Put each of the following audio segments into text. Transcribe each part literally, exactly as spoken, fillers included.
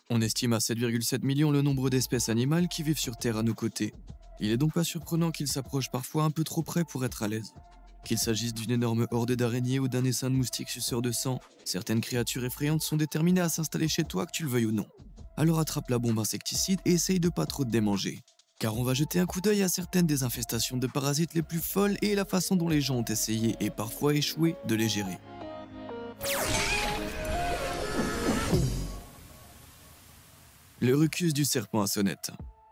On estime à sept virgule sept millions le nombre d'espèces animales qui vivent sur Terre à nos côtés. Il est donc pas surprenant qu'ils s'approchent parfois un peu trop près pour être à l'aise. Qu'il s'agisse d'une énorme horde d'araignées ou d'un essaim de moustiques suceurs de sang, certaines créatures effrayantes sont déterminées à s'installer chez toi que tu le veuilles ou non. Alors attrape la bombe insecticide et essaye de pas trop te démanger. Car on va jeter un coup d'œil à certaines des infestations de parasites les plus folles et la façon dont les gens ont essayé et parfois échoué de les gérer. Le rictus du serpent à sonnette.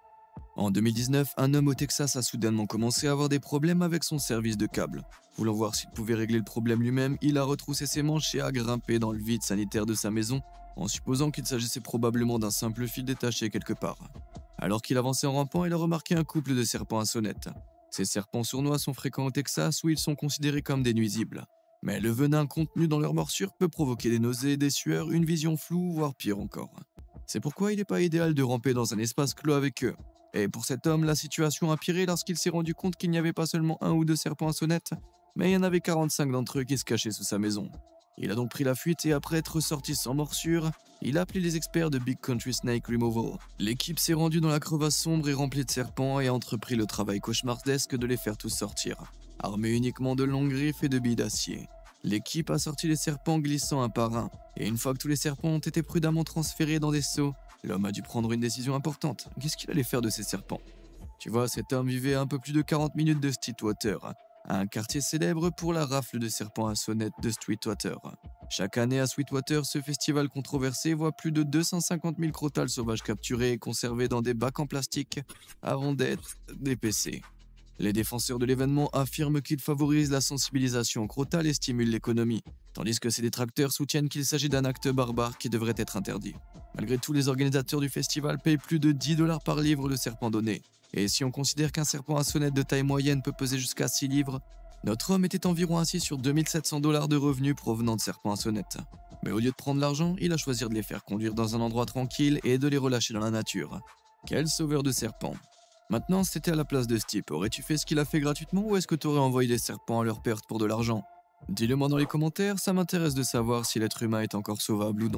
En deux mille dix-neuf, un homme au Texas a soudainement commencé à avoir des problèmes avec son service de câble. Voulant voir s'il pouvait régler le problème lui-même, il a retroussé ses manches et a grimpé dans le vide sanitaire de sa maison, en supposant qu'il s'agissait probablement d'un simple fil détaché quelque part. Alors qu'il avançait en rampant, il a remarqué un couple de serpents à sonnette. Ces serpents sournois sont fréquents au Texas où ils sont considérés comme des nuisibles. Mais le venin contenu dans leur morsure peut provoquer des nausées, des sueurs, une vision floue, voire pire encore. C'est pourquoi il n'est pas idéal de ramper dans un espace clos avec eux. Et pour cet homme, la situation a empiré lorsqu'il s'est rendu compte qu'il n'y avait pas seulement un ou deux serpents à sonnette, mais il y en avait quarante-cinq d'entre eux qui se cachaient sous sa maison. Il a donc pris la fuite et après être sorti sans morsure, il a appelé les experts de Big Country Snake Removal. L'équipe s'est rendue dans la crevasse sombre et remplie de serpents et a entrepris le travail cauchemardesque de les faire tous sortir, armés uniquement de longues griffes et de billes d'acier. L'équipe a sorti les serpents glissant un par un, et une fois que tous les serpents ont été prudemment transférés dans des seaux, l'homme a dû prendre une décision importante. Qu'est-ce qu'il allait faire de ces serpents? Tu vois, cet homme vivait à un peu plus de quarante minutes de Sweetwater, un quartier célèbre pour la rafle de serpents à sonnette de Sweetwater. Chaque année à Sweetwater, ce festival controversé voit plus de deux cent cinquante mille crotales sauvages capturés et conservés dans des bacs en plastique avant d'être dépécés. Les défenseurs de l'événement affirment qu'il favorise la sensibilisation crotale et stimule l'économie, tandis que ses détracteurs soutiennent qu'il s'agit d'un acte barbare qui devrait être interdit. Malgré tout, les organisateurs du festival payent plus de dix dollars par livre le serpent donné. Et si on considère qu'un serpent à sonnette de taille moyenne peut peser jusqu'à six livres, notre homme était environ assis sur deux mille sept cents dollars de revenus provenant de serpents à sonnette. Mais au lieu de prendre l'argent, il a choisi de les faire conduire dans un endroit tranquille et de les relâcher dans la nature. Quel sauveur de serpents! Maintenant, si t'étais à la place de ce type, aurais-tu fait ce qu'il a fait gratuitement ou est-ce que t'aurais envoyé des serpents à leur perte pour de l'argent? Dis-le moi dans les commentaires, ça m'intéresse de savoir si l'être humain est encore sauvable ou non.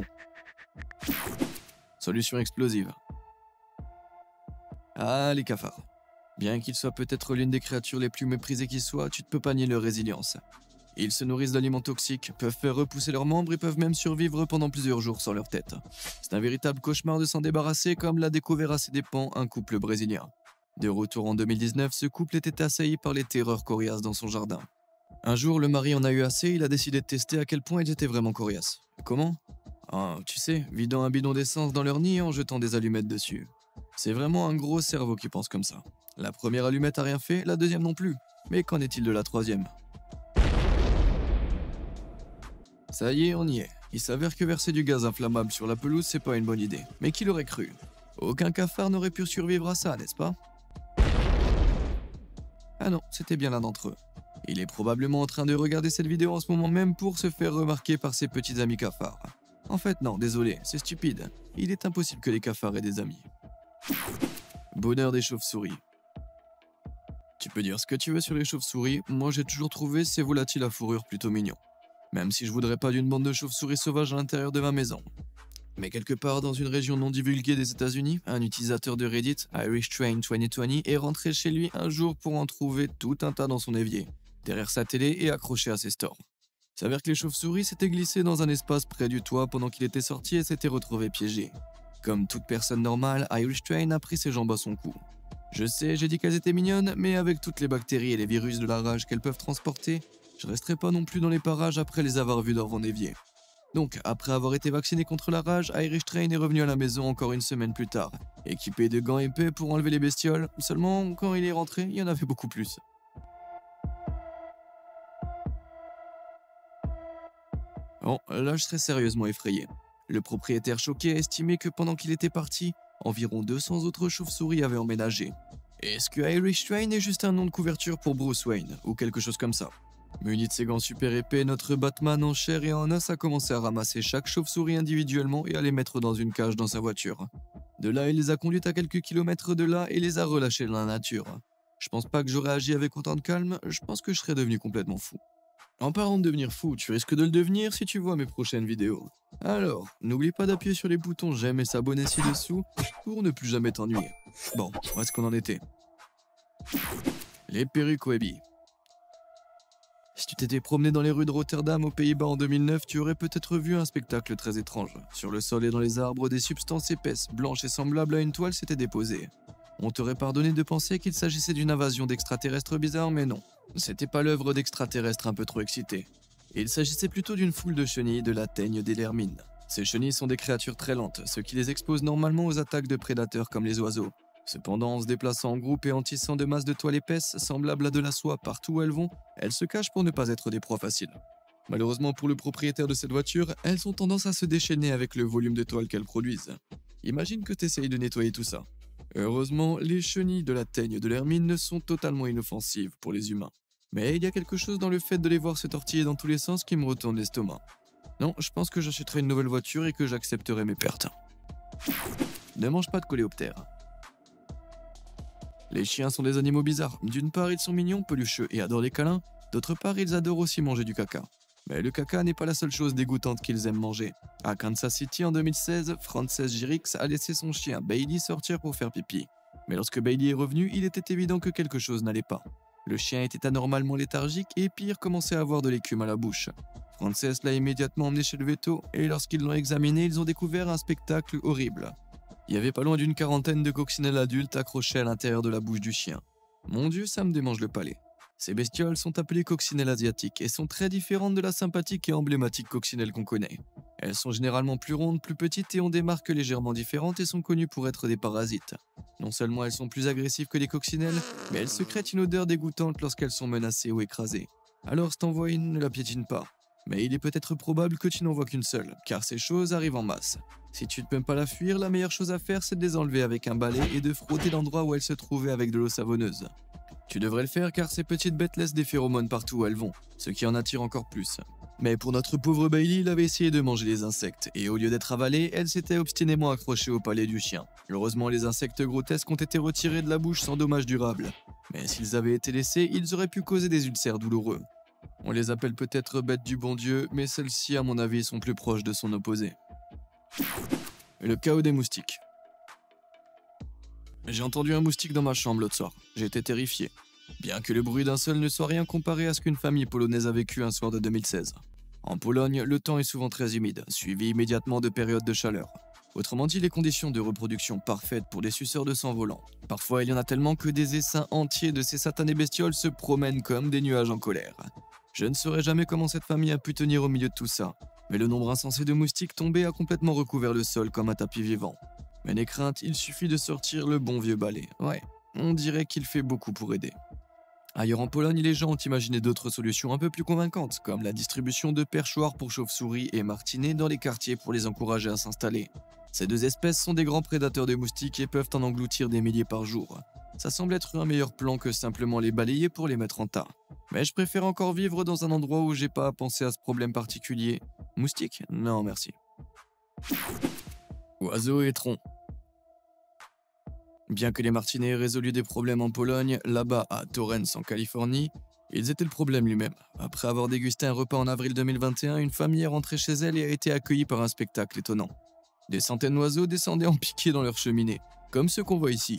Solution explosive. Ah, les cafards. Bien qu'ils soient peut-être l'une des créatures les plus méprisées qui soient, tu ne peux pas nier leur résilience. Ils se nourrissent d'aliments toxiques, peuvent faire repousser leurs membres et peuvent même survivre pendant plusieurs jours sans leur tête. C'est un véritable cauchemar de s'en débarrasser comme l'a découvert à ses dépens un couple brésilien. De retour en deux mille dix-neuf, ce couple était assailli par les terreurs coriaces dans son jardin. Un jour, le mari en a eu assez, il a décidé de tester à quel point ils étaient vraiment coriaces. Comment? Ah, tu sais, vidant un bidon d'essence dans leur nid et en jetant des allumettes dessus. C'est vraiment un gros cerveau qui pense comme ça. La première allumette a rien fait, la deuxième non plus. Mais qu'en est-il de la troisième? Ça y est, on y est. Il s'avère que verser du gaz inflammable sur la pelouse, c'est pas une bonne idée. Mais qui l'aurait cru? Aucun cafard n'aurait pu survivre à ça, n'est-ce pas? Ah non, c'était bien l'un d'entre eux. Il est probablement en train de regarder cette vidéo en ce moment même pour se faire remarquer par ses petits amis cafards. En fait non, désolé, c'est stupide. Il est impossible que les cafards aient des amis. Bonheur des chauves-souris. Tu peux dire ce que tu veux sur les chauves-souris, moi j'ai toujours trouvé ces volatiles à fourrure plutôt mignons. Même si je voudrais pas d'une bande de chauves-souris sauvages à l'intérieur de ma maison. Mais quelque part dans une région non divulguée des États-Unis, un utilisateur de Reddit, Irish Train deux mille vingt, est rentré chez lui un jour pour en trouver tout un tas dans son évier, derrière sa télé et accroché à ses stores. Il s'avère que les chauves-souris s'étaient glissés dans un espace près du toit pendant qu'il était sorti et s'étaient retrouvés piégés. Comme toute personne normale, Irish Train a pris ses jambes à son cou. Je sais, j'ai dit qu'elles étaient mignonnes, mais avec toutes les bactéries et les virus de la rage qu'elles peuvent transporter, je resterai pas non plus dans les parages après les avoir vus dans mon évier. Donc, après avoir été vacciné contre la rage, Irish Train est revenu à la maison encore une semaine plus tard, équipé de gants épais pour enlever les bestioles, seulement quand il est rentré, il y en avait beaucoup plus. Bon, là je serais sérieusement effrayé. Le propriétaire choqué a estimé que pendant qu'il était parti, environ deux cents autres chauves-souris avaient emménagé. Est-ce que Irish Train est juste un nom de couverture pour Bruce Wayne, ou quelque chose comme ça? Muni de ses gants super épais, notre Batman en chair et en os a commencé à ramasser chaque chauve-souris individuellement et à les mettre dans une cage dans sa voiture. De là, il les a conduites à quelques kilomètres de là et les a relâchées dans la nature. Je pense pas que j'aurais agi avec autant de calme, je pense que je serais devenu complètement fou. En parlant de devenir fou, tu risques de le devenir si tu vois mes prochaines vidéos. Alors, n'oublie pas d'appuyer sur les boutons j'aime et s'abonner ci-dessous pour ne plus jamais t'ennuyer. Bon, où est-ce qu'on en était? Les perruques Webby. Si tu t'étais promené dans les rues de Rotterdam aux Pays-Bas en deux mille neuf, tu aurais peut-être vu un spectacle très étrange. Sur le sol et dans les arbres, des substances épaisses, blanches et semblables à une toile s'étaient déposées. On t'aurait pardonné de penser qu'il s'agissait d'une invasion d'extraterrestres bizarres, mais non. C'était pas l'œuvre d'extraterrestres un peu trop excités. Il s'agissait plutôt d'une foule de chenilles de la teigne des lermines. Ces chenilles sont des créatures très lentes, ce qui les expose normalement aux attaques de prédateurs comme les oiseaux. Cependant, en se déplaçant en groupe et en tissant de masses de toile épaisse, semblables à de la soie partout où elles vont, elles se cachent pour ne pas être des proies faciles. Malheureusement pour le propriétaire de cette voiture, elles ont tendance à se déchaîner avec le volume de toile qu'elles produisent. Imagine que tu essayes de nettoyer tout ça. Heureusement, les chenilles de la teigne de l'hermine ne sont totalement inoffensives pour les humains. Mais il y a quelque chose dans le fait de les voir se tortiller dans tous les sens qui me retourne l'estomac. Non, je pense que j'achèterai une nouvelle voiture et que j'accepterai mes pertes. Ne mange pas de coléoptères. Les chiens sont des animaux bizarres. D'une part, ils sont mignons, pelucheux et adorent les câlins. D'autre part, ils adorent aussi manger du caca. Mais le caca n'est pas la seule chose dégoûtante qu'ils aiment manger. À Kansas City en deux mille seize, Frances Girix a laissé son chien Bailey sortir pour faire pipi. Mais lorsque Bailey est revenu, il était évident que quelque chose n'allait pas. Le chien était anormalement léthargique et pire, commençait à avoir de l'écume à la bouche. Frances l'a immédiatement emmené chez le veto et lorsqu'ils l'ont examiné, ils ont découvert un spectacle horrible. Il y avait pas loin d'une quarantaine de coccinelles adultes accrochées à l'intérieur de la bouche du chien. Mon Dieu, ça me démange le palais. Ces bestioles sont appelées coccinelles asiatiques et sont très différentes de la sympathique et emblématique coccinelle qu'on connaît. Elles sont généralement plus rondes, plus petites et ont des marques légèrement différentes et sont connues pour être des parasites. Non seulement elles sont plus agressives que les coccinelles, mais elles secrètent une odeur dégoûtante lorsqu'elles sont menacées ou écrasées. Alors si t'en vois une, ne la piétine pas. Mais il est peut-être probable que tu n'en vois qu'une seule, car ces choses arrivent en masse. Si tu ne peux pas la fuir, la meilleure chose à faire c'est de les enlever avec un balai et de frotter l'endroit où elles se trouvaient avec de l'eau savonneuse. Tu devrais le faire car ces petites bêtes laissent des phéromones partout où elles vont, ce qui en attire encore plus. Mais pour notre pauvre Bailey, il avait essayé de manger les insectes, et au lieu d'être avalée, elle s'était obstinément accrochée au palais du chien. Heureusement, les insectes grotesques ont été retirés de la bouche sans dommage durable. Mais s'ils avaient été laissés, ils auraient pu causer des ulcères douloureux. On les appelle peut-être bêtes du bon Dieu, mais celles-ci, à mon avis, sont plus proches de son opposé. Le chaos des moustiques. J'ai entendu un moustique dans ma chambre l'autre soir. J'étais terrifié. Bien que le bruit d'un seul ne soit rien comparé à ce qu'une famille polonaise a vécu un soir de deux mille seize. En Pologne, le temps est souvent très humide, suivi immédiatement de périodes de chaleur. Autrement dit, les conditions de reproduction parfaites pour les suceurs de sang volants. Parfois, il y en a tellement que des essaims entiers de ces satanées bestioles se promènent comme des nuages en colère. Je ne saurais jamais comment cette famille a pu tenir au milieu de tout ça, mais le nombre insensé de moustiques tombés a complètement recouvert le sol comme un tapis vivant. Mais n'aie crainte, il suffit de sortir le bon vieux balai. Ouais, on dirait qu'il fait beaucoup pour aider. Ailleurs en Pologne, les gens ont imaginé d'autres solutions un peu plus convaincantes, comme la distribution de perchoirs pour chauves-souris et martinets dans les quartiers pour les encourager à s'installer. Ces deux espèces sont des grands prédateurs de moustiques et peuvent en engloutir des milliers par jour. Ça semble être un meilleur plan que simplement les balayer pour les mettre en tas. Mais je préfère encore vivre dans un endroit où j'ai pas à penser à ce problème particulier. Moustiques? Non, merci. Oiseaux et troncs. Bien que les martinets aient résolu des problèmes en Pologne, là-bas à Torrance en Californie, ils étaient le problème lui-même. Après avoir dégusté un repas en avril deux mille vingt et un, une famille est rentrée chez elle et a été accueillie par un spectacle étonnant. Des centaines d'oiseaux descendaient en piqué dans leur cheminée, comme ceux qu'on voit ici.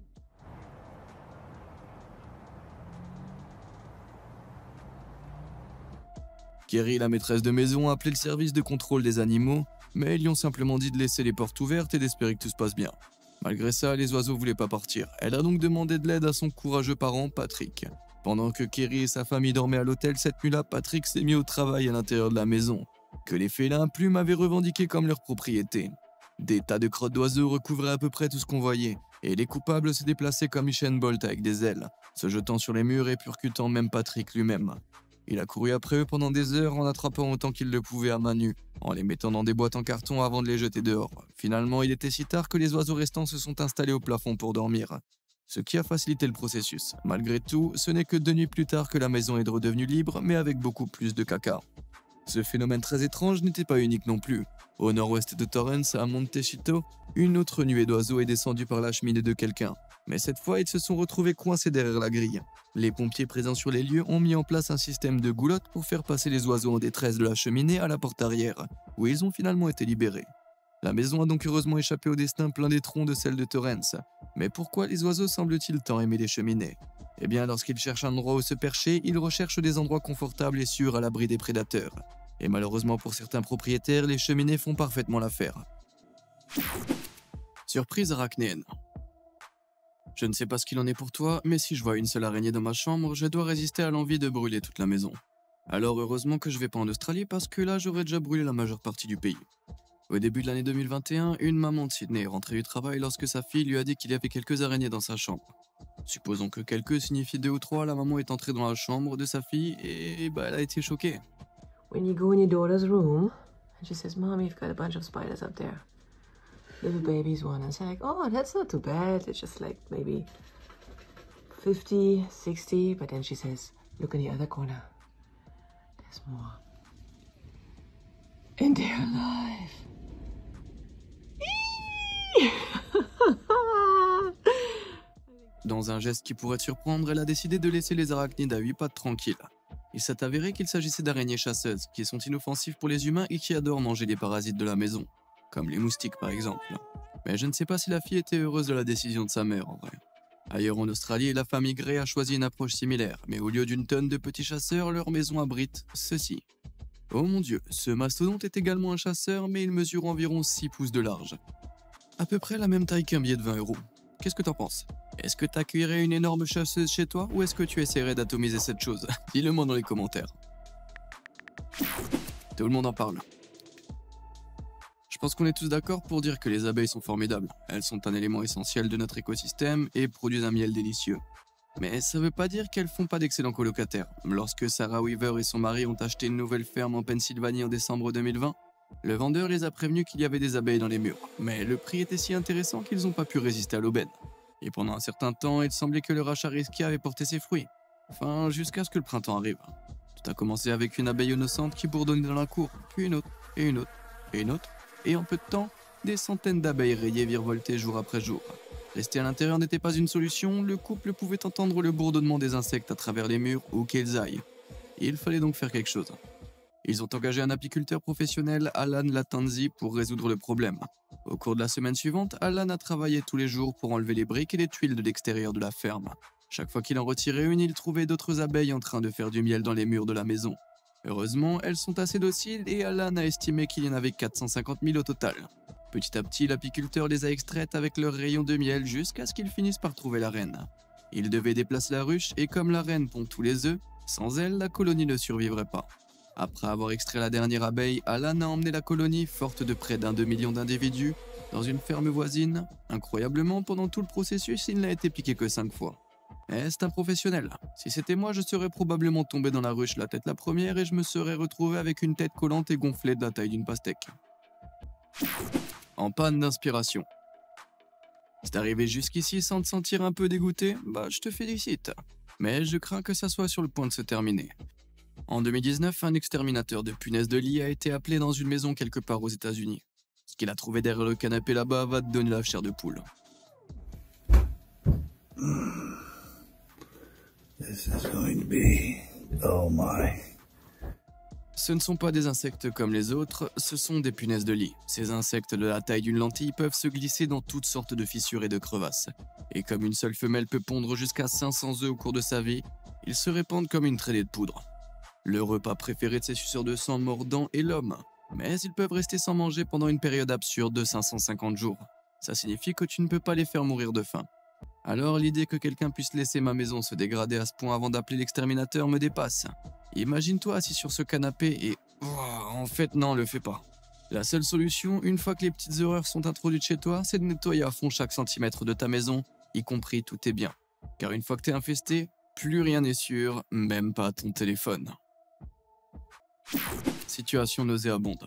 Kerry, la maîtresse de maison, a appelé le service de contrôle des animaux, mais ils lui ont simplement dit de laisser les portes ouvertes et d'espérer que tout se passe bien. Malgré ça, les oiseaux voulaient pas partir. Elle a donc demandé de l'aide à son courageux parent, Patrick. Pendant que Kerry et sa famille dormaient à l'hôtel cette nuit-là, Patrick s'est mis au travail à l'intérieur de la maison, que les félins plumes avaient revendiqué comme leur propriété. Des tas de crottes d'oiseaux recouvraient à peu près tout ce qu'on voyait, et les coupables se déplaçaient comme Usain Bolt avec des ailes, se jetant sur les murs et percutant même Patrick lui-même. Il a couru après eux pendant des heures en attrapant autant qu'il le pouvait à main nue, en les mettant dans des boîtes en carton avant de les jeter dehors. Finalement, il était si tard que les oiseaux restants se sont installés au plafond pour dormir, ce qui a facilité le processus. Malgré tout, ce n'est que deux nuits plus tard que la maison est redevenue libre, mais avec beaucoup plus de caca. Ce phénomène très étrange n'était pas unique non plus. Au nord-ouest de Torrance, à Montecito, une autre nuée d'oiseaux est descendue par la cheminée de quelqu'un. Mais cette fois, ils se sont retrouvés coincés derrière la grille. Les pompiers présents sur les lieux ont mis en place un système de goulottes pour faire passer les oiseaux en détresse de la cheminée à la porte arrière, où ils ont finalement été libérés. La maison a donc heureusement échappé au destin plein d'étrons de celle de Torrance. Mais pourquoi les oiseaux semblent-ils tant aimer les cheminées? Eh bien, lorsqu'ils cherchent un endroit où se percher, ils recherchent des endroits confortables et sûrs à l'abri des prédateurs. Et malheureusement pour certains propriétaires, les cheminées font parfaitement l'affaire. Surprise arachnéenne. Je ne sais pas ce qu'il en est pour toi, mais si je vois une seule araignée dans ma chambre, je dois résister à l'envie de brûler toute la maison. Alors heureusement que je vais pas en Australie parce que là j'aurais déjà brûlé la majeure partie du pays. Au début de l'année deux mille vingt et un, une maman de Sydney est rentrée du travail lorsque sa fille lui a dit qu'il y avait quelques araignées dans sa chambre. Supposons que quelques signifie deux ou trois, la maman est entrée dans la chambre de sa fille et bah, elle a été choquée. When you go in your daughter's room, and she says, "Mom, you've got a bunch of spiders up there." Little baby's one, and she's like, "Oh, that's not too bad. It's just like maybe fifty, sixty." But then she says, "Look in the other corner. There's more. And they're alive." Dans un geste qui pourrait te surprendre, elle a décidé de laisser les arachnides à huit pattes tranquilles. Il s'est avéré qu'il s'agissait d'araignées chasseuses, qui sont inoffensives pour les humains et qui adorent manger les parasites de la maison, comme les moustiques par exemple. Mais je ne sais pas si la fille était heureuse de la décision de sa mère en vrai. Ailleurs en Australie, la famille Gray a choisi une approche similaire, mais au lieu d'une tonne de petits chasseurs, leur maison abrite ceci. Oh mon dieu, ce mastodonte est également un chasseur, mais il mesure environ six pouces de large. À peu près la même taille qu'un billet de vingt euros. Qu'est-ce que t'en penses? Est-ce que t'accueillerais une énorme chasseuse chez toi ou est-ce que tu essaierais d'atomiser cette chose? Dis-le moi dans les commentaires. Tout le monde en parle. Je pense qu'on est tous d'accord pour dire que les abeilles sont formidables. Elles sont un élément essentiel de notre écosystème et produisent un miel délicieux. Mais ça veut pas dire qu'elles font pas d'excellents colocataires. Lorsque Sarah Weaver et son mari ont acheté une nouvelle ferme en Pennsylvanie en décembre deux mille vingt, le vendeur les a prévenus qu'il y avait des abeilles dans les murs. Mais le prix était si intéressant qu'ils n'ont pas pu résister à l'aubaine. Et pendant un certain temps, il semblait que le rachat risqué avait porté ses fruits. Enfin, jusqu'à ce que le printemps arrive. Tout a commencé avec une abeille innocente qui bourdonnait dans la cour, puis une autre, et une autre, et une autre. Et en peu de temps, des centaines d'abeilles rayées virevoltaient jour après jour. Rester à l'intérieur n'était pas une solution, le couple pouvait entendre le bourdonnement des insectes à travers les murs où qu'ils aillent. Il fallait donc faire quelque chose. Ils ont engagé un apiculteur professionnel, Alan Latanzi, pour résoudre le problème. Au cours de la semaine suivante, Alan a travaillé tous les jours pour enlever les briques et les tuiles de l'extérieur de la ferme. Chaque fois qu'il en retirait une, il trouvait d'autres abeilles en train de faire du miel dans les murs de la maison. Heureusement, elles sont assez dociles et Alan a estimé qu'il y en avait quatre cent cinquante mille au total. Petit à petit, l'apiculteur les a extraites avec leurs rayons de miel jusqu'à ce qu'ils finissent par trouver la reine. Il devait déplacer la ruche et comme la reine pond tous les œufs, sans elle, la colonie ne survivrait pas. Après avoir extrait la dernière abeille, Alan a emmené la colonie, forte de près d'un demi-million d'individus, dans une ferme voisine. Incroyablement, pendant tout le processus, il n'a été piqué que cinq fois. Eh, c'est un professionnel. Si c'était moi, je serais probablement tombé dans la ruche la tête la première et je me serais retrouvé avec une tête collante et gonflée de la taille d'une pastèque. En panne d'inspiration. Si t'es arrivé jusqu'ici sans te sentir un peu dégoûté, bah je te félicite. Mais je crains que ça soit sur le point de se terminer. En deux mille dix-neuf, un exterminateur de punaises de lit a été appelé dans une maison quelque part aux États-Unis. Ce qu'il a trouvé derrière le canapé là-bas va te donner la chair de poule. This is going to be... oh my... Ce ne sont pas des insectes comme les autres, ce sont des punaises de lit. Ces insectes de la taille d'une lentille peuvent se glisser dans toutes sortes de fissures et de crevasses. Et comme une seule femelle peut pondre jusqu'à cinq cents œufs au cours de sa vie, ils se répandent comme une traînée de poudre. Le repas préféré de ces suceurs de sang mordants est l'homme. Mais ils peuvent rester sans manger pendant une période absurde de cinq cent cinquante jours. Ça signifie que tu ne peux pas les faire mourir de faim. Alors l'idée que quelqu'un puisse laisser ma maison se dégrader à ce point avant d'appeler l'exterminateur me dépasse. Imagine-toi assis sur ce canapé et... Oh, en fait non, le fais pas. La seule solution, une fois que les petites horreurs sont introduites chez toi, c'est de nettoyer à fond chaque centimètre de ta maison, y compris tous tes biens. Car une fois que t'es infesté, plus rien n'est sûr, même pas ton téléphone. Situation nauséabonde.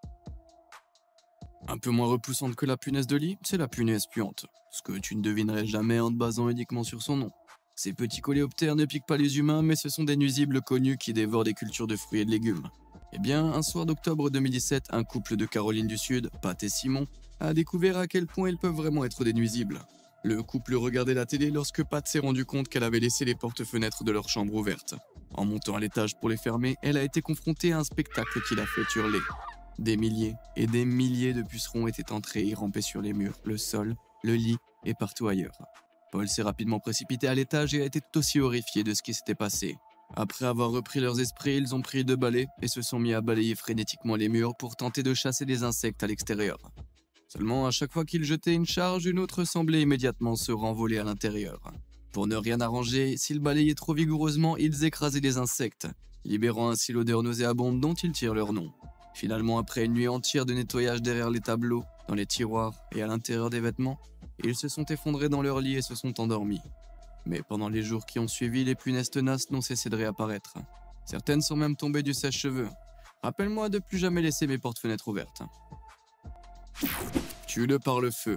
Un peu moins repoussante que la punaise de lit, c'est la punaise puante. Ce que tu ne devinerais jamais en te basant uniquement sur son nom. Ces petits coléoptères ne piquent pas les humains, mais ce sont des nuisibles connus qui dévorent des cultures de fruits et de légumes. Eh bien, un soir d'octobre deux mille dix-sept, un couple de Caroline du Sud, Pat et Simon, a découvert à quel point ils peuvent vraiment être des nuisibles. Le couple regardait la télé lorsque Pat s'est rendu compte qu'elle avait laissé les portes-fenêtres de leur chambre ouvertes. En montant à l'étage pour les fermer, elle a été confrontée à un spectacle qui l'a fait hurler. Des milliers et des milliers de pucerons étaient entrés et rampaient sur les murs, le sol, le lit et partout ailleurs. Paul s'est rapidement précipité à l'étage et a été tout aussi horrifié de ce qui s'était passé. Après avoir repris leurs esprits, ils ont pris deux balais et se sont mis à balayer frénétiquement les murs pour tenter de chasser des insectes à l'extérieur. Seulement, à chaque fois qu'ils jetaient une charge, une autre semblait immédiatement se renvoler à l'intérieur. Pour ne rien arranger, s'ils balayaient trop vigoureusement, ils écrasaient les insectes, libérant ainsi l'odeur nauséabonde dont ils tirent leur nom. Finalement, après une nuit entière de nettoyage derrière les tableaux, dans les tiroirs et à l'intérieur des vêtements, ils se sont effondrés dans leur lit et se sont endormis. Mais pendant les jours qui ont suivi, les punaises tenaces n'ont cessé de réapparaître. Certaines sont même tombées du sèche-cheveux. Rappelle-moi de plus jamais laisser mes portes-fenêtres ouvertes. Tue-le par le feu.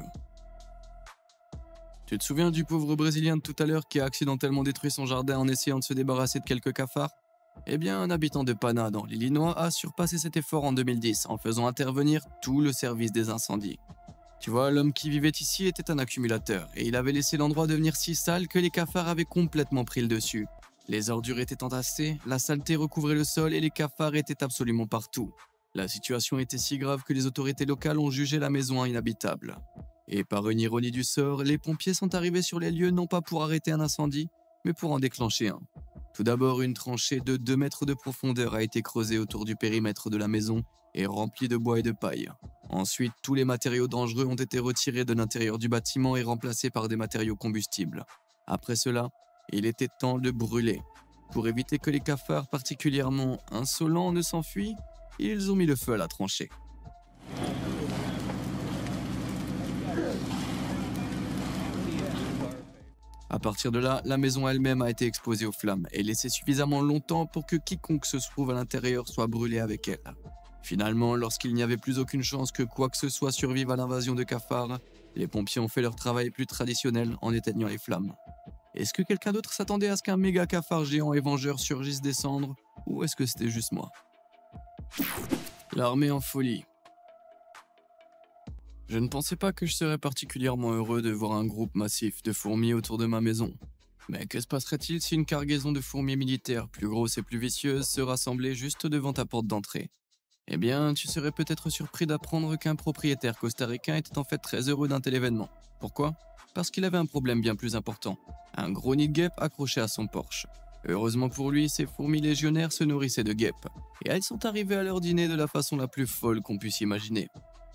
Tu te souviens du pauvre Brésilien de tout à l'heure qui a accidentellement détruit son jardin en essayant de se débarrasser de quelques cafards? Eh bien, un habitant de Pana, dans l'Illinois, a surpassé cet effort en deux mille dix en faisant intervenir tout le service des incendies. Tu vois, l'homme qui vivait ici était un accumulateur et il avait laissé l'endroit devenir si sale que les cafards avaient complètement pris le dessus. Les ordures étaient entassées, la saleté recouvrait le sol et les cafards étaient absolument partout. La situation était si grave que les autorités locales ont jugé la maison inhabitable. Et par une ironie du sort, les pompiers sont arrivés sur les lieux non pas pour arrêter un incendie, mais pour en déclencher un. Tout d'abord, une tranchée de deux mètres de profondeur a été creusée autour du périmètre de la maison et remplie de bois et de paille. Ensuite, tous les matériaux dangereux ont été retirés de l'intérieur du bâtiment et remplacés par des matériaux combustibles. Après cela, il était temps de brûler. Pour éviter que les cafards particulièrement insolents ne s'enfuient, ils ont mis le feu à la tranchée. À partir de là, la maison elle-même a été exposée aux flammes et laissée suffisamment longtemps pour que quiconque se trouve à l'intérieur soit brûlé avec elle. Finalement, lorsqu'il n'y avait plus aucune chance que quoi que ce soit survive à l'invasion de cafards, les pompiers ont fait leur travail plus traditionnel en éteignant les flammes. Est-ce que quelqu'un d'autre s'attendait à ce qu'un méga cafard géant et vengeur surgisse des cendres, ou est-ce que c'était juste moi? L'armée en folie. Je ne pensais pas que je serais particulièrement heureux de voir un groupe massif de fourmis autour de ma maison. Mais que se passerait-il si une cargaison de fourmis militaires plus grosses et plus vicieuses se rassemblait juste devant ta porte d'entrée? Eh bien, tu serais peut-être surpris d'apprendre qu'un propriétaire costaricain était en fait très heureux d'un tel événement. Pourquoi? Parce qu'il avait un problème bien plus important. Un gros nid de guêpes accroché à son porche. Heureusement pour lui, ces fourmis légionnaires se nourrissaient de guêpes. Et elles sont arrivées à leur dîner de la façon la plus folle qu'on puisse imaginer.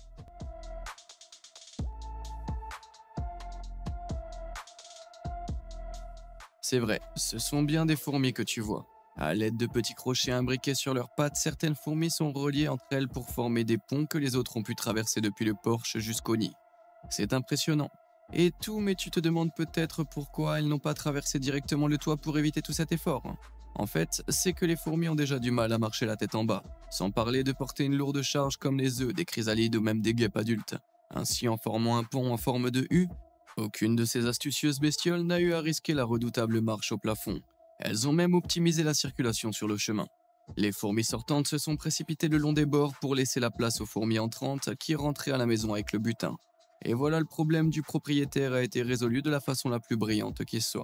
C'est vrai, ce sont bien des fourmis que tu vois. À l'aide de petits crochets imbriqués sur leurs pattes, certaines fourmis sont reliées entre elles pour former des ponts que les autres ont pu traverser depuis le porche jusqu'au nid. C'est impressionnant. Et tout, mais tu te demandes peut-être pourquoi elles n'ont pas traversé directement le toit pour éviter tout cet effort. En fait, c'est que les fourmis ont déjà du mal à marcher la tête en bas, sans parler de porter une lourde charge comme les œufs des chrysalides ou même des guêpes adultes. Ainsi, en formant un pont en forme de U, aucune de ces astucieuses bestioles n'a eu à risquer la redoutable marche au plafond. Elles ont même optimisé la circulation sur le chemin. Les fourmis sortantes se sont précipitées le long des bords pour laisser la place aux fourmis entrantes qui rentraient à la maison avec le butin. Et voilà, le problème du propriétaire a été résolu de la façon la plus brillante qui soit.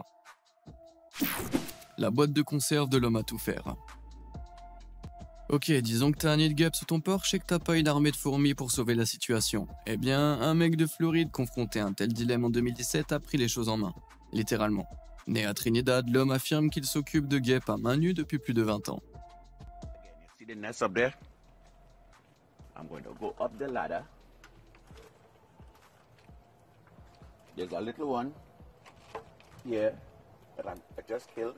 La boîte de conserve de l'homme à tout faire. Ok, disons que t'as un nid de guêpes sous ton porche et que t'as pas une armée de fourmis pour sauver la situation. Eh bien, un mec de Floride confronté à un tel dilemme en deux mille dix-sept a pris les choses en main. Littéralement. Né à Trinidad, l'homme affirme qu'il s'occupe de guêpes à main nue depuis plus de vingt ans. See the nest up there? I'm going to go up the ladder. There's a little one here that I'm- I just killed.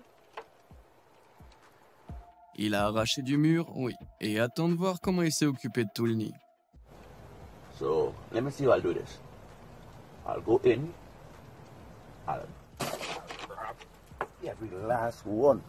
Il a arraché du mur, oui, et attend de voir comment il s'est occupé de tout le nid. So let me see how I'll do this. I'll go in. I'll grab every last one.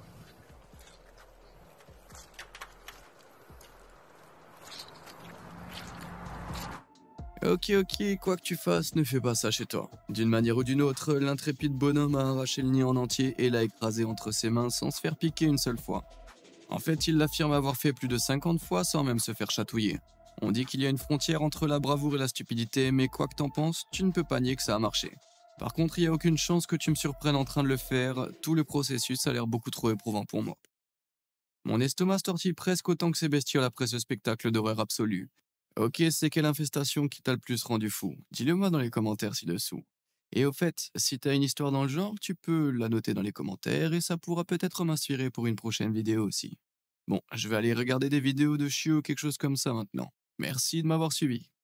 Ok, ok, quoi que tu fasses, ne fais pas ça chez toi. D'une manière ou d'une autre, l'intrépide bonhomme a arraché le nid en entier et l'a écrasé entre ses mains sans se faire piquer une seule fois. En fait, il l'affirme avoir fait plus de cinquante fois sans même se faire chatouiller. On dit qu'il y a une frontière entre la bravoure et la stupidité, mais quoi que t'en penses, tu ne peux pas nier que ça a marché. Par contre, il n'y a aucune chance que tu me surprennes en train de le faire, tout le processus a l'air beaucoup trop éprouvant pour moi. Mon estomac se tortille presque autant que ces bestioles après ce spectacle d'horreur absolue. Ok, c'est quelle infestation qui t'a le plus rendu fou? Dis-le moi dans les commentaires ci-dessous. Et au fait, si t'as une histoire dans le genre, tu peux la noter dans les commentaires et ça pourra peut-être m'inspirer pour une prochaine vidéo aussi. Bon, je vais aller regarder des vidéos de chiots ou quelque chose comme ça maintenant. Merci de m'avoir suivi.